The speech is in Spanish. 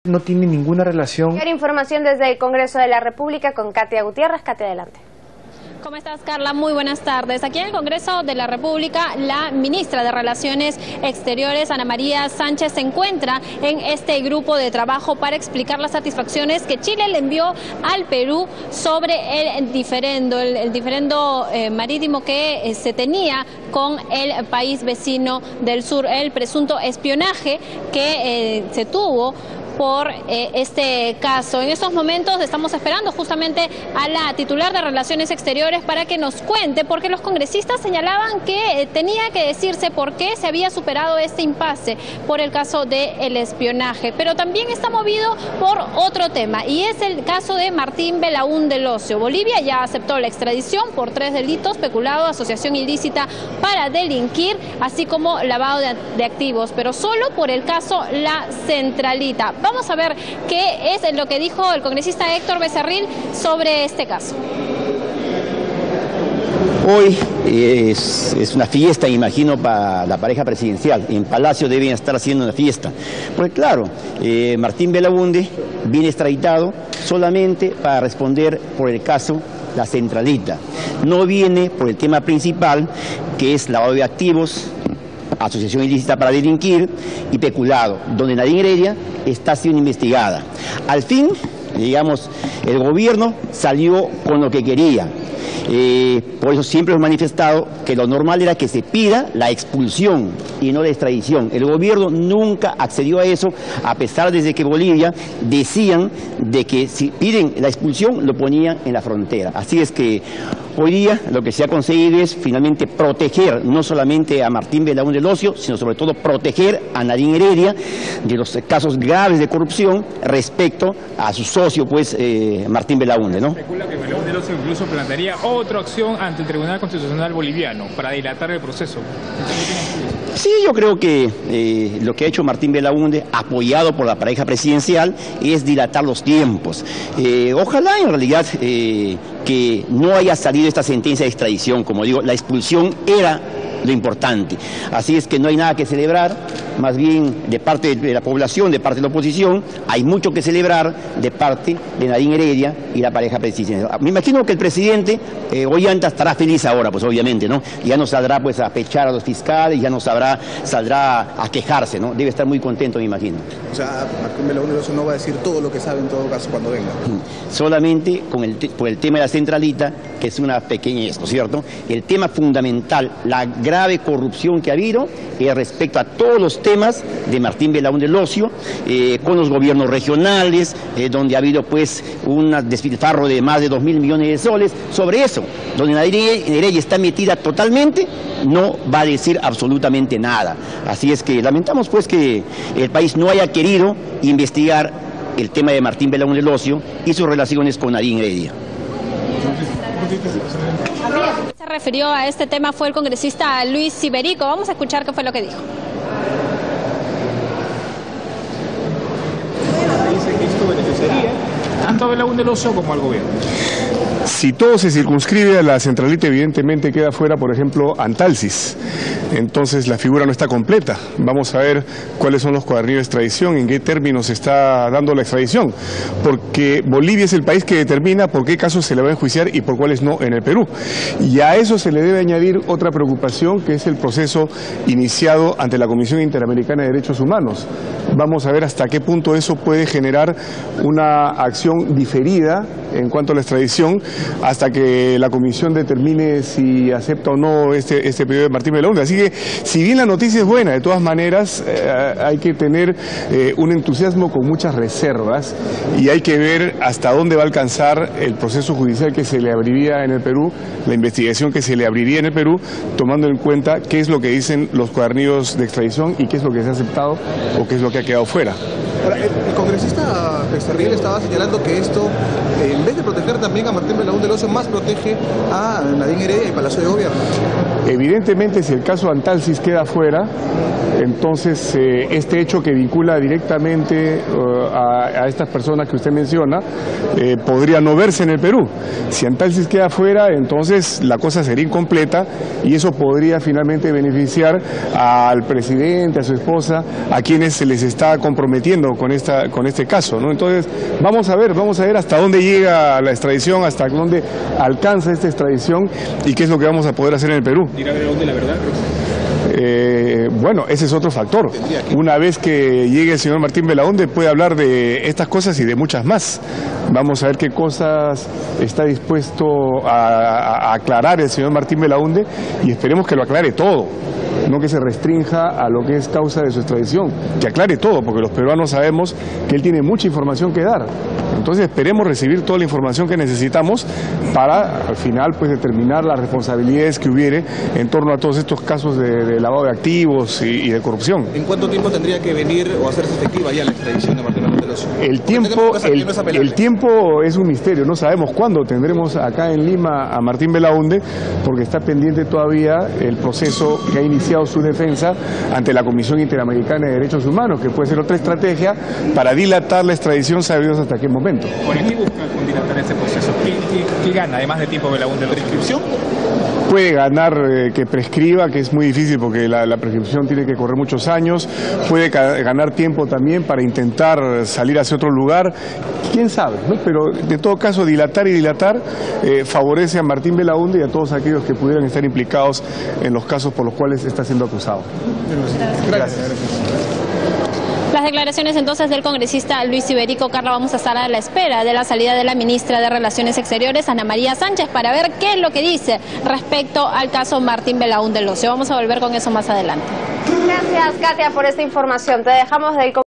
no tiene ninguna relación. Información desde el Congreso de la República con Katia Gutiérrez. Katia, adelante. ¿Cómo estás, Carla? Muy buenas tardes. Aquí en el Congreso de la República, la ministra de Relaciones Exteriores, Ana María Sánchez, se encuentra en este grupo de trabajo para explicar las satisfacciones que Chile le envió al Perú sobre el diferendo marítimo que se tenía con el país vecino del sur, el presunto espionaje que se tuvo por este caso. En estos momentos estamos esperando justamente a la titular de Relaciones Exteriores para que nos cuente, porque los congresistas señalaban que tenía que decirse por qué se había superado este impasse por el caso del espionaje, pero también está movido por otro tema, y es el caso de Martín Belaúnde Locio. Bolivia ya aceptó la extradición por 3 delitos: peculado, asociación ilícita para delinquir, así como lavado de activos, pero solo por el caso La Centralita. Vamos a ver qué es lo que dijo el congresista Héctor Becerril sobre este caso. Hoy es una fiesta, imagino, para la pareja presidencial. En Palacio deben estar haciendo una fiesta. Porque claro, Martín Belaúnde viene extraditado solamente para responder por el caso La Centralita. No viene por el tema principal, que es lavado de activos, asociación ilícita para delinquir y peculado, donde Nadine Heredia está siendo investigada. Al fin, digamos, el gobierno salió con lo que quería. Por eso siempre hemos manifestado que lo normal era que se pida la expulsión y no la extradición. El gobierno nunca accedió a eso, a pesar de que Bolivia decían de que si piden la expulsión lo ponían en la frontera. Así es que hoy día lo que se ha conseguido es finalmente proteger no solamente a Martín Belaúnde Locio, sino sobre todo proteger a Nadine Heredia de los casos graves de corrupción respecto a su socio, pues, Martín Belaúnde, ¿no? Se especula que Belaúnde Locio incluso plantearía otra acción ante el Tribunal Constitucional Boliviano para dilatar el proceso. Sí, yo creo que lo que ha hecho Martín Belaúnde, apoyado por la pareja presidencial, es dilatar los tiempos. Ojalá en realidad que no haya salido esta sentencia de extradición. Como digo, la expulsión era lo importante. Así es que no hay nada que celebrar, más bien de parte de la población, de parte de la oposición, hay mucho que celebrar de parte de Nadine Heredia y la pareja presidencial. Me imagino que el presidente Ollanta estará feliz ahora, pues obviamente, ¿no? Ya no saldrá pues a pechar a los fiscales, ya no saldrá a quejarse, ¿no? Debe estar muy contento, me imagino. O sea, Martín Belaúnde Locio no va a decir todo lo que sabe en todo caso cuando venga. Solamente por el tema de La Centralita, que es una pequeñez, ¿no es cierto? El tema fundamental, la grave corrupción que ha habido respecto a todos los temas de Martín Belaúnde Locio, con los gobiernos regionales, donde ha habido pues un despilfarro de más de 2.000 millones de soles. Sobre eso, donde Nadine Heredia está metida totalmente, no va a decir absolutamente nada. Así es que lamentamos pues que el país no haya querido investigar el tema de Martín Belaúnde Locio y sus relaciones con Nadine Heredia. Se refirió a este tema fue el congresista Luis Siberico. Vamos a escuchar qué fue lo que dijo. Dice que esto beneficiaría tanto a Belaúnde Locio como al gobierno. Si todo se circunscribe a La Centralita, evidentemente queda fuera, por ejemplo, Antalsis. Entonces la figura no está completa. Vamos a ver cuáles son los cuadernillos de extradición, en qué términos se está dando la extradición. Porque Bolivia es el país que determina por qué casos se le va a enjuiciar y por cuáles no en el Perú. Y a eso se le debe añadir otra preocupación, que es el proceso iniciado ante la Comisión Interamericana de Derechos Humanos. Vamos a ver hasta qué punto eso puede generar una acción diferida en cuanto a la extradición, hasta que la comisión determine si acepta o no este pedido de Martín Belaúnde. Así que, si bien la noticia es buena, de todas maneras hay que tener un entusiasmo con muchas reservas, y hay que ver hasta dónde va a alcanzar el proceso judicial que se le abriría en el Perú, la investigación que se le abriría en el Perú, tomando en cuenta qué es lo que dicen los cuadernillos de extradición y qué es lo que se ha aceptado o qué es lo que ha quedado fuera. Ahora, el congresista Becerril estaba señalando que esto, en vez de proteger también a Martín Belaúnde Locio, más protege a Nadine Heredia y Palacio de Gobierno. Evidentemente, si el caso Antalsis queda fuera, entonces este hecho que vincula directamente a estas personas que usted menciona podría no verse en el Perú. Si Antalsis queda fuera, entonces la cosa sería incompleta y eso podría finalmente beneficiar al presidente, a su esposa, a quienes se les está comprometiendo con este caso, ¿no? Entonces vamos a ver hasta dónde llega la extradición, hasta dónde alcanza esta extradición y qué es lo que vamos a poder hacer en el Perú. ¿Dirá de dónde la verdad? Bueno, ese es otro factor. Una vez que llegue el señor Martín Belaúnde puede hablar de estas cosas y de muchas más. Vamos a ver qué cosas está dispuesto a aclarar el señor Martín Belaúnde y esperemos que lo aclare todo, no que se restrinja a lo que es causa de su extradición, que aclare todo, porque los peruanos sabemos que él tiene mucha información que dar. Entonces esperemos recibir toda la información que necesitamos para al final pues determinar las responsabilidades que hubiere en torno a todos estos casos de lavado de activos y de corrupción. ¿En cuánto tiempo tendría que venir o hacerse efectiva ya la extradición de Martín Belaúnde? El tiempo es un misterio, no sabemos cuándo tendremos acá en Lima a Martín Belaúnde, porque está pendiente todavía el proceso que ha iniciado su defensa ante la Comisión Interamericana de Derechos Humanos, que puede ser otra estrategia para dilatar la extradición, sabidos hasta qué momento. ¿Por qué busca con dilatar ese proceso? ¿Qué gana, además de tiempo Belaúnde? ¿La prescripción? Puede ganar que prescriba, que es muy difícil porque la prescripción tiene que correr muchos años. Puede ganar tiempo también para intentar salir hacia otro lugar. ¿Quién sabe? ¿No? Pero de todo caso, dilatar favorece a Martín Belaúnde y a todos aquellos que pudieran estar implicados en los casos por los cuales está siendo acusado. Gracias. Las declaraciones entonces del congresista Luis Iberico. Carla, vamos a estar a la espera de la salida de la ministra de Relaciones Exteriores, Ana María Sánchez, para ver qué es lo que dice respecto al caso Martín Belaúnde Locio. Vamos a volver con eso más adelante. Gracias, Katia, por esta información. Te dejamos del